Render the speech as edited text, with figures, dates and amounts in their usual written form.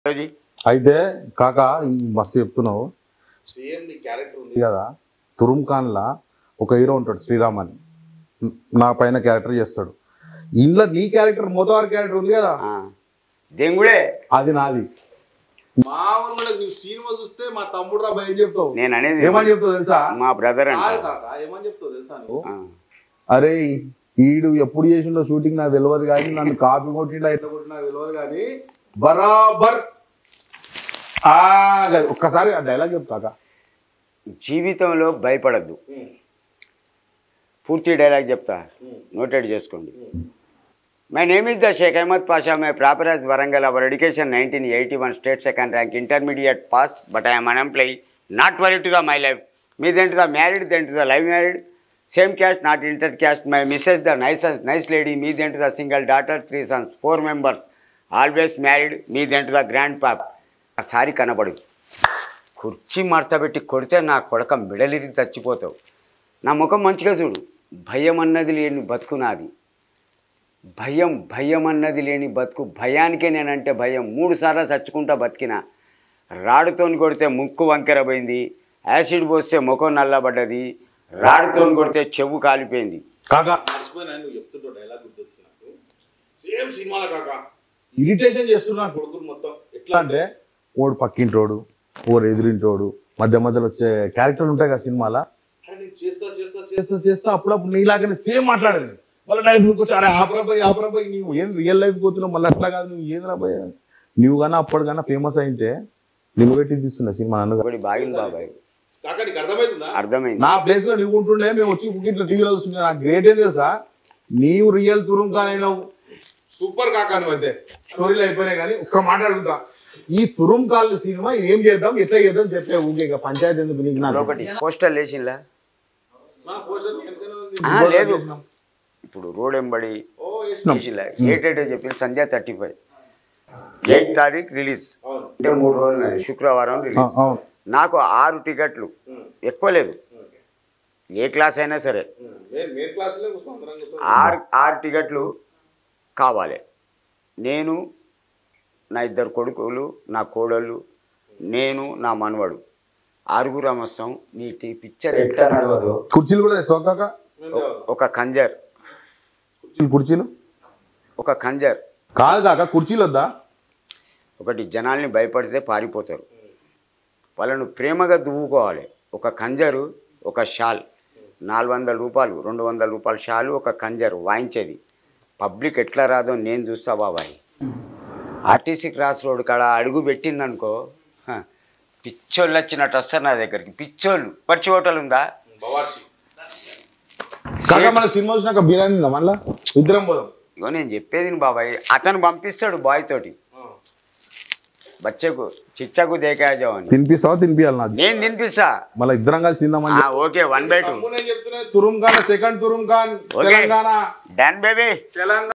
అయితే కాకా మస్తు చెప్తున్నావు. సేమ్ నీ క్యారెక్టర్ ఉంది కదా, తురుమ్ ఖాన్లా ఒక హీరో ఉంటాడు శ్రీరామ్ అని, నా పైన క్యారెక్టర్ చేస్తాడు. ఇంట్లో నీ క్యారెక్టర్ మోతవారి క్యారెక్టర్ ఉంది కదా, దెంగుడే అది నాది. మా ఊళ్ళో నువ్వు సినిమా చూస్తే మా తమ్ముడు రా ఏం చెప్తావు, నేను అనేది ఏమని చెప్తావు తెలుసా? మా బ్రదర్ కాకా ఏమని చెప్తావు తెలుసా నువ్వు? అరే ఈడు ఎప్పుడు చేసిండో షూటింగ్ నాకు తెలియదు కానీ, నన్ను కాపీ కొట్టిండా ఎట్లా కొట్టినా నాకు తెలియదు కానీ బరాబర్ ఒక్కసారి ఆ డైలాగ్ చెప్తాక. జీవితంలో భయపడద్దు. పూర్తి డైలాగ్ చెప్తా, నోటెడ్ చేసుకోండి. My name is the Sheikh Ahmed Pasha. My proper as Warangal. Our education 1981 state second rank, intermediate pass, but I am unemployed. Not worried to the my life. Me then to the married, then to the live married. Same caste, not intercaste. My missus the nice lady. Me then to the single daughter, 3 sons, 4 members. Always married. Me then to the grandpap. Asari kanapadu. కుర్చీ మార్తబెట్టి కొడితే నా కొడక మిడలిరికి చచ్చిపోతావు. నా ముఖం మంచిగా చూడు. భయం అన్నది లేని బతుకు నాది. భయం అన్నది లేని బతుకు. భయానికే నేనంటే భయం. 3 సార్లు చచ్చుకుంటా బతికిన. రాడుతోని కొడితే ముక్కు వంకెర పోయింది, యాసిడ్ పోస్తే ముఖం నల్లబడ్డది, రాడుతోని కొడితే చెవు కాలిపోయింది. ఇరిటేషన్ చేస్తున్నాడు కొడుకులు మొత్తం. ఎట్లా అంటే ఓడు పక్కింటోడు, ఓరు ఎదురింటోడు, మధ్య మధ్యలో వచ్చే క్యారెక్టర్లు ఉంటాయి కదా సినిమాలో. చేస్తా అప్పుడప్పుడు నీలాగానే సేమ్ మాట్లాడేది. మళ్ళీ నైట్ వచ్చి అరే ఆపరాబాయ్ నువ్వు ఏం రియల్ లైఫ్ పోతున్నావు, మళ్ళీ అట్లా కాదు నువ్వు ఏం రాబాయ్, నువ్వు కానీ అప్పటికన్నా ఫేమస్ అయితే నువ్వు పెట్టి తీస్తున్నా సినిమా. బాగింది బాబాయ్, అర్థమైంది. నా ప్లేస్ లో నువ్వు ఉంటుండే, మేము వచ్చి ఇట్లా టీవీలో చూస్తుండే. నాకు గ్రేట్ ఏం తెలుసా, నీవు రియల్ తురుమ్ ఖాన్ అయినావు, సూపర్ కాకా. నువ్వు అయితే స్టోరీలు అయిపోయినాయి కానీ ఒక్క మాట అడుగుతా, ఈ తురుమ్ ఖాన్ సినిమా ఏం చేద్దాం ఎట్లా చేద్దాం చెప్పే ఊకే పంచాయతీ ఎందుకు నీకు? నాకు ఒకటి పోస్టర్ లేచిందా లేదు, ఇప్పుడు రోడ్ ఎంబడి ఏటేటో చెప్పి సంధ్య 35 8 తారీఖు రిలీజ్ అంటే 3 రోజులు, శుక్రవారం రిలీజ్. నాకు 6 టికెట్లు, ఎక్కువ లేదు, ఏ క్లాస్ అయినా సరే 6 టికెట్లు కావాలి. నేను, నా 2 కొడుకులు, నా కోడళ్ళు, నేను, నా మనవడు, 6 వస్తాం. నీ పిక్చర్ ఎట్లా నడవదు. కుర్చీలు కూడా ఒక కంజర్, కుర్చీలు ఒక కంజర్ కాదు కాక కుర్చీలు వద్దా? ఒకటి జనాల్ని భయపడితే పారిపోతారు, వాళ్ళను ప్రేమగా దువ్వుకోవాలి. ఒక కంజరు, ఒక షాల్, 400 రూపాయలు 200 రూపాయల షాలు, ఒక కంజరు వాయించేది. పబ్లిక్ ఎట్లా రాదో నేను చూస్తా బాబాయ్. ఆర్టీసీ క్రాస్ రోడ్ కాడ అడుగు పెట్టిందనుకో, పిచ్చోళ్ళు వచ్చినట్టు వస్తారు నా దగ్గరికి. పిచ్చోళ్ళు. పచ్చి హోటల్ ఉందా? మన సినిమా వచ్చినాక బిర్యానీ ఉందా? మళ్ళీ ఇద్దరం పోదాం. ఇగో నేను చెప్పేది బాబాయ్, అతను పంపిస్తాడు బాయ్ తోటి, బచ్చకు చిచ్చకు దేకాజావు అని. తినిపిస్తావా? తినిపియాలి నాకు, నేను తినిపిస్తా. మళ్ళీ ఇద్దరం కలిసి తిందామని. ఓకే, 1/2. తురుమ్ ఖాన్ సెకండ్ తురుమ్ ఖాన్ తెలంగాణ. Done baby. తెలంగాణ.